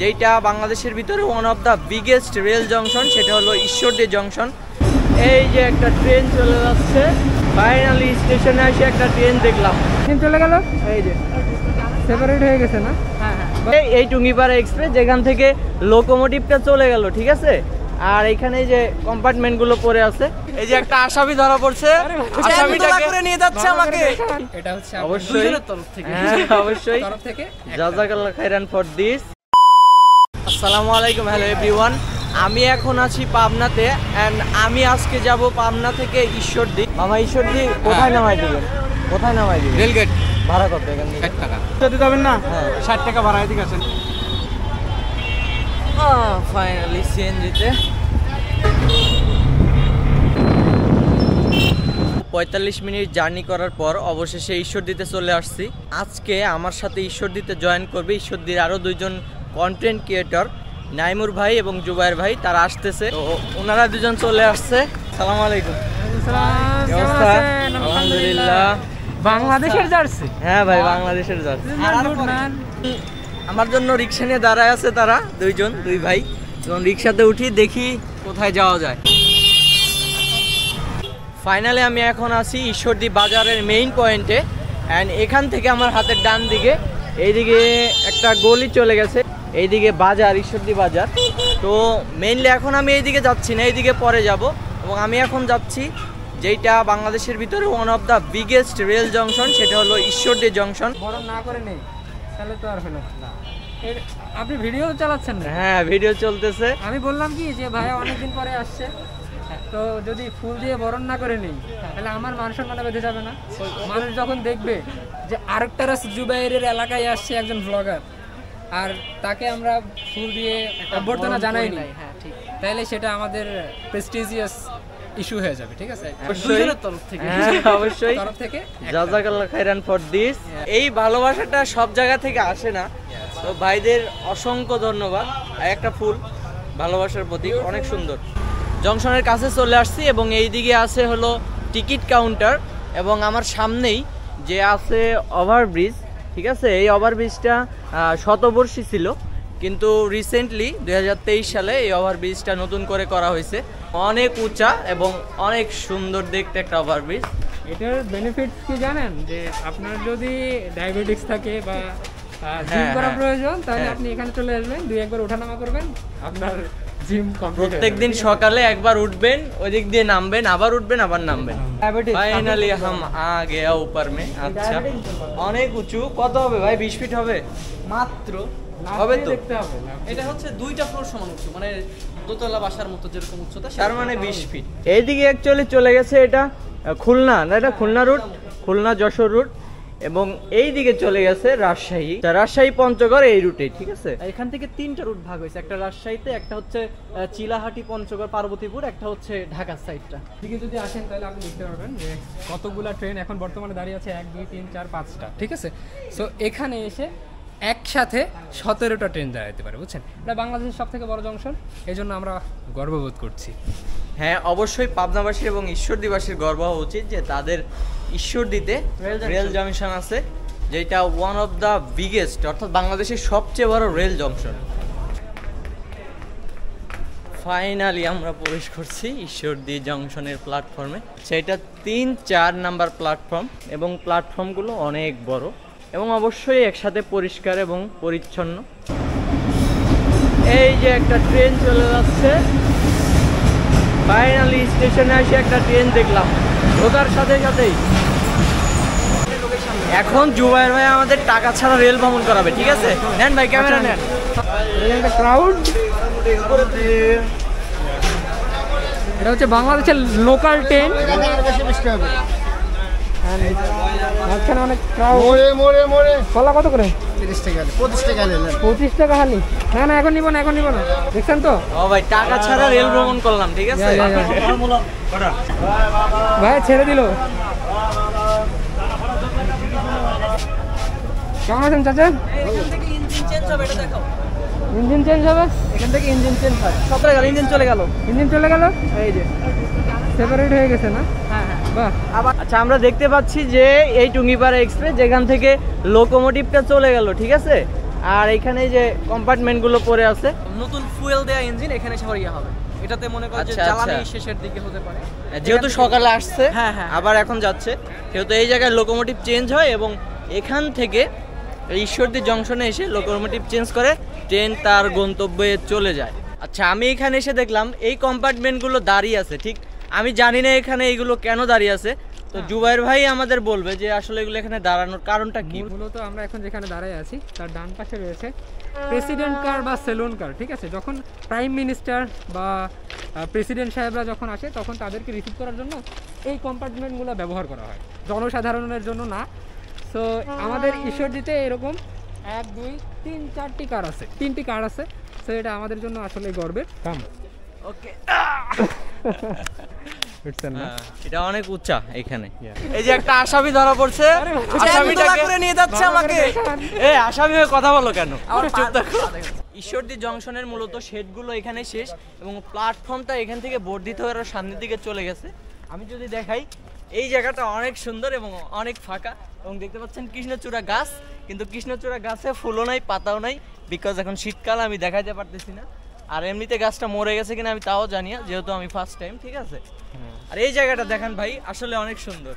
যেটা বাংলাদেশের ভিতরে one of the biggest rail junction, সেটা হলো ঈশ্বরদী জংশন। এই যে একটা ট্রেন চলে যাচ্ছে, ফাইনালি স্টেশনে এসে একটা ট্রেন দেখলাম। ট্রেন চলে গেল, এই যে সেপারেট হয়ে গেছে না? হ্যাঁ, এই টুঙ্গিপাড়া এক্সপ্রেস যেখান থেকে লোকোমোটিভটা চলে গেল, ঠিক আছে। আর এখানে যে কম্পার্টমেন্ট গুলো পড়ে আছে, এই যে একটা আসামি ধরা পড়ছে, আসামিটাকে করে নিয়ে যাচ্ছে আমাকে। এটা হচ্ছে অবশ্যই তরফ থেকে, অবশ্যই তরফ থেকে জাযাকাল্লাহ খাইরান ফর দিস। আসসালামু আলাইকুম, হ্যালো এভরিওয়ান। আমি এখন আছি পাবনাতে এন্ড আমি আজকে যাব পাবনা থেকে ঈশ্বরদী। মামা ঈশ্বরদী কোথায় নামাই দিবেন? কোথায় নামাই দিবেন? রেলগেট। ভাড়া কত এখান থেকে? 60 টাকা। যদি যাবেন না? হ্যাঁ 60 টাকা ভাড়া এদিকে আসেন। ফাইনালি সিএনজিতে 45 মিনিট জার্নি করার পর অবশেষে ঈশ্বরদীতে চলে আসছি। আজকে আমার সাথে ঈশ্বরদীতে জয়েন করবে ঈশ্বরদীর আরও দুইজন কন্টেন্ট ক্রিয়েটর, নাইমুর ভাই এবং জুবাইর ভাই। তারা আসতেছে, তো ওনারা দুজন চলে আসছে। আসসালামু আলাইকুম। আলহামদুলিল্লাহ। বাংলাদেশের জার্সি? হ্যাঁ ভাই, বাংলাদেশের জার্সি। আমার জন্য রিক্সা নিয়ে দাঁড়ায় আছে তারা দুই ভাই। এবং রিক্সাতে উঠি, দেখি কোথায় যাওয়া যায়। ফাইনালি আমি এখন আছি ঈশ্বরদী বাজারের মেইন পয়েন্টে অ্যান্ড এখান থেকে আমার হাতের ডান দিকে এইদিকে একটা গলি চলে গেছে, এইদিকে বাজার, ঈশ্বরদী বাজার। তো মেইনলি এখন আমি এইদিকে যাচ্ছি না, এইদিকে পরে যাব। এবং আমি এখন যাচ্ছি যেটা বাংলাদেশের ভিতরে one of the biggest rail junction, সেটা হলো ঈশ্বরদী জংশন। বড় না করে নেই তাহলে তো আর হলো না। আপনি ভিডিও চালাচ্ছেন না? হ্যাঁ, ভিডিও চলতেছে। আমি বললাম কি যে ভাই অনেকদিন পরে আসছে, তো যদি ফুল দিয়ে বরণ না করে নেই তাহলে আমার মান সম্মানে বেঁধে যাবে না। মানুষ যখন দেখবে যে আরেকটা জুবাইরের এলাকায় আসছে একজন ব্লগার, আর তাকে আমরা ফুল দিয়ে অভ্যর্থনা জানাইনি, হ্যাঁ ঠিক, তাহলে সেটা আমাদের প্রেস্টিজিয়াস ইস্যু হয়ে যাবে, ঠিক আছে? অবশ্যই তরফ থেকে জাযাকাল্লাহ খাইরান ফর দিস। এই ভালোবাসাটা সব জায়গা থেকে আসে না, তো ভাইদের অসংখ্য ধন্যবাদ। একটা ফুল ভালোবাসার প্রতীক, অনেক সুন্দর। জংশনের কাছে চলে আসছি এবং এই দিকে আছে হলো টিকিট কাউন্টার এবং আমার সামনেই যে আছে ওভারব্রিজ, ঠিক আছে। এই ওভারব্রিজটা শতবর্ষী ছিল, কিন্তু রিসেন্টলি 2023 সালে এই ওভারব্রিজটা নতুন করে করা হয়েছে। অনেক উঁচা এবং অনেক সুন্দর দেখতে একটা ওভারব্রিজ। এটার বেনিফিটস কি জানেন? যে আপনার যদি ডায়াবেটিস থাকে বা জিম করা প্রয়োজন, তাহলে আপনি এখানে চলে আসবেন, 2-1 বার ওঠানামা করবেন, আপনার জিম কমপ্লিট। প্রত্যেকদিন সকালে একবার উঠবেন, ওই দিক দিয়ে নামবেন, আবার উঠবেন, আবার নামবেন। ফাইনালি হাম আ গয়া উপর মে। আচ্ছা, অনেক উঁচু। কত হবে ভাই? 20 ফিট হবে মাত্র। হবে তো। এটা হচ্ছে 2টা ফ্লোর সমান উঁচু, মানে দোতলা বাসার মতো যেরকম উচ্চতা, তার মানে 20 ফিট। এইদিকে অ্যাকচুয়ালি চলে গেছে এটা খুলনা, না এটা খুলনা রুট, খুলনা যশোর রুট। এবং এই দিকে চলে গেছে রাজশাহী, রাজশাহী পঞ্চগড়, এই রুটে, ঠিক আছে। এখান থেকে 3টা রুট ভাগ হয়েছে, একটা রাজশাহীতে, একটা হচ্ছে চিলাহাটি, পঞ্চগড়, পার্বতীপুর, একটা হচ্ছে ঢাকার সাইডটা। এদিকে যদি আসেন তাহলে আপনি দেখতে পারবেন যে কতগুলা ট্রেন এখন বর্তমানে দাঁড়িয়ে আছে, 1, 2, 3, 4, 5টা, ঠিক আছে। সো এখানে এসে একসাথে 17টা ট্রেন দাঁড়াতে পারে, বুঝছেন? এটা বাংলাদেশের সবথেকে বড় জংশন, এই জন্য আমরা গর্ববোধ করছি। হ্যাঁ, অবশ্যই পাবনাবাসীর এবং ঈশ্বরদীবাসীর গর্ব হওয়া উচিত যে তাদের ঈশ্বরদীতে রেল জংশন আছে, যেটা ওয়ান অফ দ্য বিগেস্ট, অর্থাৎ বাংলাদেশের সবচেয়ে বড় রেল জংশন। ফাইনালি আমরা প্রবেশ করছি ঈশ্বরদী জংশনের প্ল্যাটফর্মে। সেটা 3-4 নাম্বার প্ল্যাটফর্ম এবং প্ল্যাটফর্মগুলো অনেক বড় এবং অবশ্যই একসাথে পরিষ্কার এবং পরিচ্ছন্ন। এই যে একটা ট্রেন চলে যাচ্ছে, ফাইনালি স্টেশনে এসে একটা ট্রেন দেখলাম। ঢোকার সাথে সাথেই এখন জুবাইর ভাই আমাদের টাকা ছাড়া রেল ভ্রমণ করাবে, ঠিক আছে? নেন ভাই, ক্যামেরা নেন। ক্রাউড, এটা হচ্ছে বাংলাদেশের লোকাল ট্রেন। মাঝখানে অনেক ক্রাউড। কলা কত করে? 30 টাকা। 25 টাকা নিলেন? 25 টাকা খালি। না এখন নিব না, এখন নিব না, দেখছেন তো? ও ভাই, টাকা ছাড়া রেল ভ্রমণ করলাম, ঠিক আছে। ভাই ছেড়ে দিল। কেমন আছেন চাচা? ইঞ্জিন চেঞ্জ হবে, এটা দেখাও। ইঞ্জিন চেঞ্জ হবে? এখান থেকে ইঞ্জিন চেঞ্জ হয়। 17 গেল, ইঞ্জিন চলে গেল। ইঞ্জিন চলে গেল, এই যে সেপারেট হয়ে গেছে না? হ্যাঁ হ্যাঁ। বাহ। আচ্ছা, আমরা দেখতে পাচ্ছি যে এই টুঙ্গিপাড়া এক্সপ্রেস যেখান থেকে লোকোমোটিভটা চলে গেল, ঠিক আছে। আর এখানে যে কম্পার্টমেন্টগুলো পড়ে আছে, নতুন ফুয়েল দেয়া ইঞ্জিন এখানে এসে ইয়ে হবে, এটাতে মনে করো যে আচ্ছা, জ্বালানি আচ্ছা। শেষের দিকে হতে পারে। যেহেতু সকালে আসছে হ্যাঁ, হ্যাঁ। আবার এখন যাচ্ছে, সেহেতু এই জায়গায় লোকোমোটিভ চেঞ্জ হয় এবং এখান থেকে ঈশ্বরদী জংশনে এসে লোকোমোটিভ চেঞ্জ করে ট্রেন তার গন্তব্যে চলে যায়। আচ্ছা, আমি এখানে এসে দেখলাম এই কম্পার্টমেন্টগুলো দাঁড়িয়ে আছে, ঠিক আমি জানি না এখানে এইগুলো কেন দাঁড়িয়ে আছে, তো জুবাইর ভাই আমাদের বলবে যে আসলে এগুলো এখানে দাঁড়ানোর কারণটা কি। মূলত আমরা এখন যেখানে দাঁড়ায় আছি তার ডান পাশে রয়েছে প্রেসিডেন্ট কার বা সেলুন কার, ঠিক আছে? যখন প্রাইম মিনিস্টার বা প্রেসিডেন্ট সাহেবরা যখন আসে তখন তাদেরকে রিসিভ করার জন্য এই কম্পার্টমেন্টগুলো ব্যবহার করা হয়, জনসাধারণের জন্য না। সো আমাদের ঈশ্বরদীতে এরকম 1 2 3 4টি কার আছে, 3টি কার আছে। সো এটা আমাদের জন্য আসলে গর্বের কাম। ওকে, বুঝছেন না? এটা অনেক উচ্চা এখানে। এই যে একটা আসামি ধরা পড়ছে, আসামিটাকে করে নিয়ে যাচ্ছে আমাকে। এই আসামি হয়ে কথা বলো কেন? চুপ থাকো। ঈশ্বরদী জংশনের মূলত শেডগুলো এখানে শেষ এবং প্ল্যাটফর্মটা এখান থেকে বর্ধিত হয়ে আরো সামনের দিকে চলে গেছে। আমি যদি দেখাই, এই জায়গাটা অনেক সুন্দর এবং অনেক ফাঁকা, এবং দেখতে পাচ্ছেন কৃষ্ণচূড়া গাছ, কিন্তু কৃষ্ণচূড়া গাছে ফুলও নাই, পাতাও নাই, বিকজ এখন শীতকাল, আমি দেখাইতে পারতেছি না। আর এমনিতে গাছটা মরে গেছে কিনা আমি তাও জানি না, যেহেতু আমি ফার্স্ট টাইম, ঠিক আছে? আর এই জায়গাটা দেখেন ভাই, আসলে অনেক সুন্দর।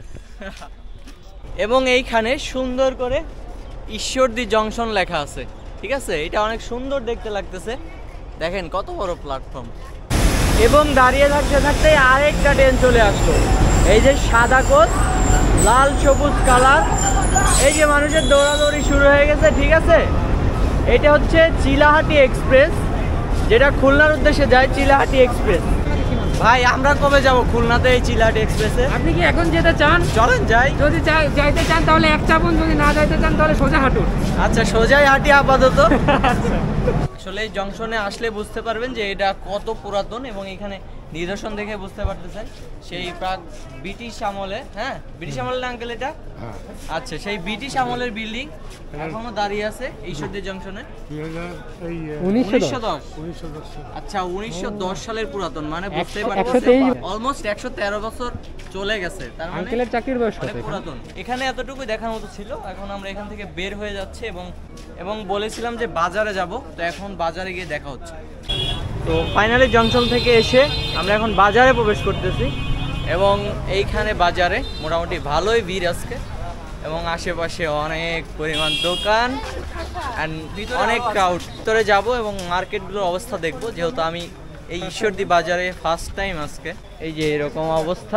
এবং এইখানে সুন্দর করে ঈশ্বরদী জংশন লেখা আছে, ঠিক আছে? এটা অনেক সুন্দর দেখতে লাগতেছে, দেখেন কত বড় প্ল্যাটফর্ম। এবং দাঁড়িয়ে থাকতে থাকতে আরেকটা ট্রেন চলে আসলো, এই যে সাদা কোচ, লাল সবুজ কালার, এই যে মানুষের দৌড়াদৌড়ি শুরু হয়ে গেছে, ঠিক আছে? এটা হচ্ছে চিলাহাটি এক্সপ্রেস, যেটা খুলনার উদ্দেশ্যে যায়, চিলাহাটি এক্সপ্রেস। ভাই আমরা কবে যাব খুলনাতে এই চিলাহাটি এক্সপ্রেসে? আপনি কি এখন যেতে চান? চলেন যাই। যদি যাইতে চান তাহলে এক চাপুন, যদি না যাইতে চান তাহলে সোজা হাঁটুন। আচ্ছা, সোজাই হাঁটি আপাতত। আসলে এই জংশনে আসলে বুঝতে পারবেন যে এটা কত পুরাতন, এবং এখানে নিদর্শন দেখে বুঝতে পারতেছেন সেই প্রাক ব্রিটিশ আমলে, হ্যাঁ ব্রিটিশ আমলের আঙ্কেল এটা, আচ্ছা সেই ব্রিটিশ আমলের বিল্ডিং এখনো দাঁড়িয়ে আছে ঈশ্বরদী জংশনে। 1910। আচ্ছা 1910 সালের পুরাতন, মানে বুঝতে পারতেছেন অলমোস্ট 113 বছর চলে গেছে, তার মানে আঙ্কেলের চাকরির বয়স কত? পুরাতন। এখানে এতটুকু দেখার মতো ছিল, এখন আমরা এখান থেকে বের হয়ে যাচ্ছে এবং বলেছিলাম যে বাজারে যাব, তো এখন বাজারে গিয়ে দেখা হচ্ছে। তো ফাইনালি জংশন থেকে এসে আমরা এখন বাজারে প্রবেশ করতেছি, এবং এইখানে বাজারে মোটামুটি ভালোই ভিড় আজকে, এবং আশেপাশে অনেক পরিমাণ দোকান অ্যান্ড অনেক ক্রাউড। ভিতরে যাব এবং মার্কেটগুলোর অবস্থা দেখব, যেহেতু আমি এই ঈশ্বরদী বাজারে ফার্স্ট টাইম আজকে। এই যে এরকম অবস্থা,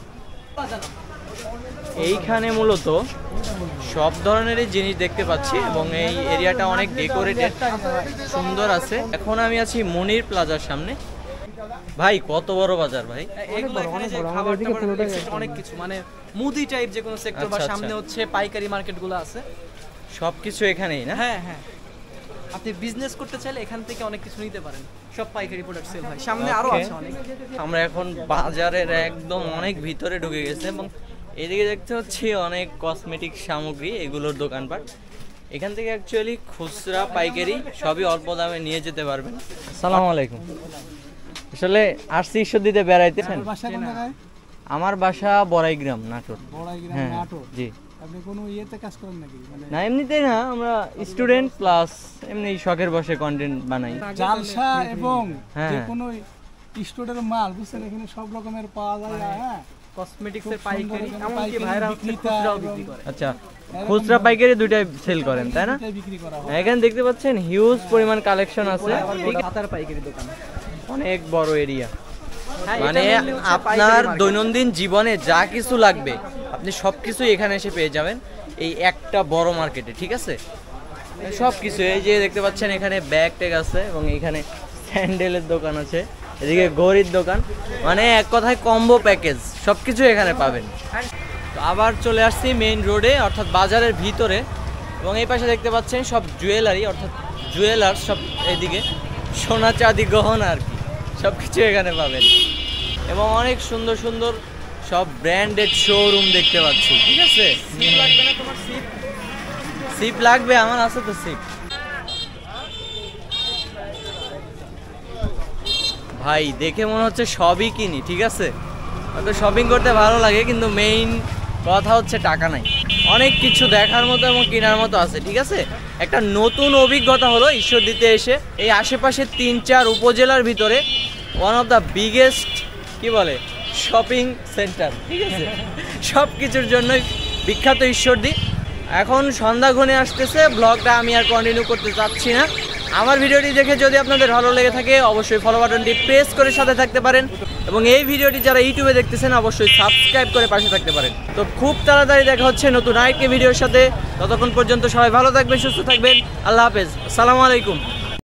এইখানে মূলত সব ধরনেরই জিনিস দেখতে পাচ্ছি, এবং এই এরিয়াটা অনেক ডেকোরেটেড, সুন্দর আছে। এখন আমি আছি মনির প্লাজার সামনে। ভাই কত বড় বাজার ভাই! এগুলো এখানে যে খাবার টাবার অনেক কিছু, মানে মুদি টাইপ যে কোনো সেক্টর, বা আচ্ছা, সামনে হচ্ছে পাইকারি মার্কেটগুলো আছে, সবকিছু এখানেই না? হ্যাঁ হ্যাঁ। আপনি বিজনেস করতে চাইলে এখান থেকে অনেক কিছু নিতে পারেন, সব পাইকারি প্রোডাক্ট সেল হয়। সামনে আরো Okay. আছে অনেক। আমরা এখন বাজারের একদম অনেক ভিতরে ঢুকে গেছে, এবং এদিকে দেখতে হচ্ছে অনেক কসমেটিক সামগ্রী, এগুলোর দোকানপাট। এখান থেকে অ্যাকচুয়ালি খুচরা পাইকারি সবই অল্প দামে নিয়ে যেতে পারবেন। আসসালামু আলাইকুম। আসলে আসছি ঈশ্বরদীতে বেড়াইতে। আমার বাসা বড়াইগ্রাম, নাটোর। হ্যাঁ জি। আপনি কোনো ইয়েতে কাজ করেন নাকি? মানে না এমনিতেই না, আমরা স্টুডেন্ট প্লাস এমনি শখের বসে কন্টেন্ট বানাই। জালসা এবং হ্যাঁ। যে কোনো স্টোরের মাল, বুঝছেন, এখানে সব রকমের পাওয়া যায়। হ্যাঁ, কসমেটিক্সের খুব পাইকারি, সুন্দর এমনকি পাইকারি ভাইরা হচ্ছে বিক্রেতা খুচরাও এবং বিক্রি করে। আচ্ছা, খুচরা পাইকারি দুইটাই সেল করেন তাই না? এটাই বিক্রি করা হয়। এখানে দেখতে পাচ্ছেন হিউজ পরিমাণ কালেকশন আছে, হাতার পাইকারি দোকান। অনেক বড় এরিয়া। হ্যাঁ, এটা মানে mainly হচ্ছে আপনার পাইকারি market। দৈনন্দিন জীবনে যা কিছু লাগবে আপনি সবকিছু এখানে এসে পেয়ে যাবেন এই একটা বড় মার্কেটে, ঠিক আছে? সব কিছু, এই যে দেখতে পাচ্ছেন এখানে ব্যাগ ট্যাগ আছে, এবং এখানে স্যান্ডেলের দোকান আছে, এদিকে ঘড়ির দোকান, মানে এক কথায় কম্বো প্যাকেজ, সবকিছু এখানে পাবেন। তো আবার চলে আসছি মেইন রোডে, অর্থাৎ বাজারের ভিতরে, এবং এই পাশে দেখতে পাচ্ছেন সব জুয়েলারি, অর্থাৎ জুয়েলার্স সব, এইদিকে সোনা চাঁদি গহনা আর কি, সব কিছু এখানে পাবেন, এবং অনেক সুন্দর সুন্দর সব ব্র্যান্ডেড শোরুম দেখতে পাচ্ছি, ঠিক আছে? সিপ লাগবে না তোমার? সিপ সিপ লাগবে, আমার আছে তো সিপ। ভাই দেখে মনে হচ্ছে সবই কিনি, ঠিক আছে? হয়তো শপিং করতে ভালো লাগে, কিন্তু মেইন কথা হচ্ছে টাকা নাই। অনেক কিছু দেখার মতো এবং কেনার মতো আছে, ঠিক আছে? একটা নতুন অভিজ্ঞতা হলো ঈশ্বরদীতে এসে। এই আশেপাশে 3-4 উপজেলার ভিতরে ওয়ান অফ দ্য বিগেস্ট কি বলে শপিং সেন্টার, ঠিক আছে, সব কিছুর জন্যই বিখ্যাত ঈশ্বরদী। এখন সন্ধ্যা ঘনিয়ে আসতেছে, ব্লগটা আমি আর কন্টিনিউ করতে চাচ্ছি না। আমার ভিডিওটি দেখে যদি আপনাদের ভালো লেগে থাকে অবশ্যই ফলো বাটনটি প্রেস করে সাথে থাকতে পারেন, এবং এই ভিডিওটি যারা ইউটিউবে দেখতেছেন অবশ্যই সাবস্ক্রাইব করে পাশে থাকতে পারেন। তো খুব তাড়াতাড়ি দেখা হচ্ছে নতুন আরেকটি ভিডিওর সাথে। ততক্ষণ পর্যন্ত সবাই ভালো থাকবেন, সুস্থ থাকবেন। আল্লাহ হাফেজ, আসসালামু আলাইকুম।